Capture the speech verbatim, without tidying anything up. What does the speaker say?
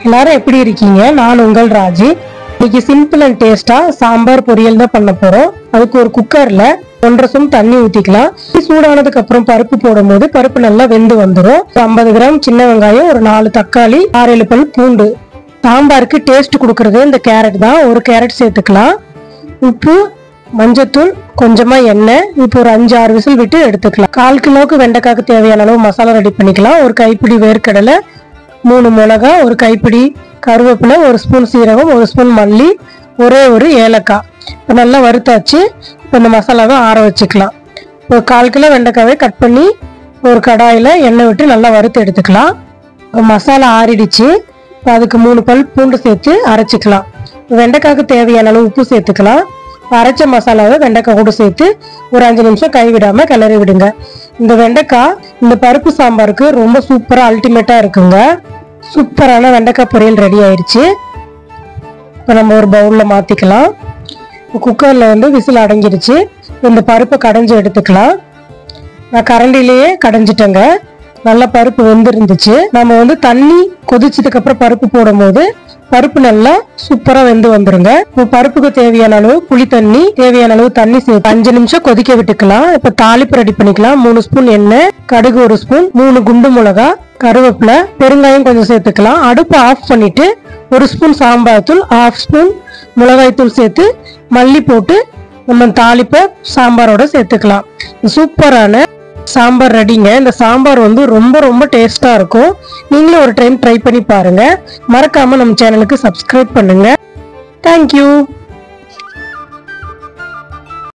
எல்லாரும் எப்படி இருக்கீங்க? நான் உங்கள் ராஜி. இன்னைக்கு சிம்பிள் அண்ட் டேஸ்டா சாம்பார் பொரியல் தான் பண்ண போறோம். அதுக்கு ஒரு குக்கர்ல ஒன்றரை ஸ்பூன் தண்ணி ஊத்திக்கலாம். சூடானதுக்கு அப்புறம் பருப்பு போடும் போது பருப்பு நல்லா வெந்து வந்துடும். ஐம்பது கிராம் சின்ன வெங்காயம், ஒரு நாலு தக்காளி, ஆறு ஏழு பல் பூண்டு. சாம்பாருக்கு டேஸ்ட் கொடுக்கறது இந்த கேரட் தான். ஒரு கேரட் சேர்த்துக்கலாம். உப்பு, மஞ்சத்தூள், கொஞ்சமா எண்ணெய். இப்போ ஒரு அஞ்சு ஆறு விசில் விட்டு எடுத்துக்கலாம். கால் கிலோவுக்கு வெண்டைக்காய்க்கு தேவையான அளவு மசாலா ரெடி பண்ணிக்கலாம். ஒரு கைப்பிடி வேர்க்கடலை, மூணு மிளகா, ஒரு கைப்பிடி கருவேப்பிலை, ஒரு ஸ்பூன் சீரகம், ஒரு ஸ்பூன் மல்லி, ஒரே ஒரு ஏலக்காய். இப்போ நல்லா வறுத்தாச்சு. இப்போ இந்த மசாலாவை ஆற வச்சுக்கலாம். ஒரு கால் கிலோ வெண்டைக்காவை கட் பண்ணி ஒரு கடாயில் எண்ணெய் விட்டு நல்லா வறுத்து எடுத்துக்கலாம். மசாலா ஆறிடுச்சு. இப்போ அதுக்கு மூணு பல் பூண்டு சேர்த்து அரைச்சிக்கலாம். வெண்டைக்காய்க்கு தேவையான அளவு உப்பு சேர்த்துக்கலாம். அரைச்ச மசாலாவை வெண்டைக்காய் கூட சேர்த்து ஒரு அஞ்சு நிமிஷம் கைவிடாம கிளறி விடுங்க. இந்த வெண்டைக்காய் இந்த பருப்பு சாம்பாருக்கு ரொம்ப சூப்பரா அல்டிமேட்டா இருக்குங்க. சூப்பரான வெண்டைக்காய் பொரியல் ரெடி ஆயிடுச்சு. இப்போ நம்ம ஒரு பவுல்ல மாத்திக்கலாம். குக்கர்ல வந்து விசில் அடங்கிடுச்சு. இந்த பருப்பை கடைஞ்சி எடுத்துக்கலாம். நான் கரண்டிலேயே கடைஞ்சிட்டேங்க. நல்லா பருப்பு வெந்திருந்துச்சு. நம்ம வந்து தண்ணி கொதிச்சதுக்கு அப்புறம் பருப்பு போடும் போது பருப்பு நல்லா சூப்பரா வெந்து வந்துருங்க. இப்போ பருப்புக்கு தேவையான அளவு புளி தண்ணி, தேவையான அளவு தண்ணி சேர்த்து அஞ்சு நிமிஷம் கொதிக்க விட்டுக்கலாம். இப்ப தாளிப்பு ரெடி பண்ணிக்கலாம். மூணு ஸ்பூன் எண்ணெய், கடுகு ஒரு ஸ்பூன், மூணு குண்டு மிளகா, கருவேப்பிலை, பெருங்காயம் கொஞ்சம் சேர்த்துக்கலாம். அடுப்பு ஆஃப் பண்ணிட்டு ஒரு ஸ்பூன் சாம்பார் தூள், ஹாஃப் ஸ்பூன் மிளகாய் தூள் சேர்த்து மல்லி போட்டு நம்ம தாளிப்பை சாம்பாரோட சேர்த்துக்கலாம். சூப்பரான சாம்பார் ரெடிங்க. இந்த சாம்பார் வந்து ரொம்ப ரொம்ப டேஸ்டா இருக்கும். நீங்களும் ஒரு டைம் ட்ரை பண்ணி பாருங்க. மறக்காம நம்ம சேனலுக்கு சப்ஸ்கிரைப் பண்ணுங்க. தேங்க்யூ.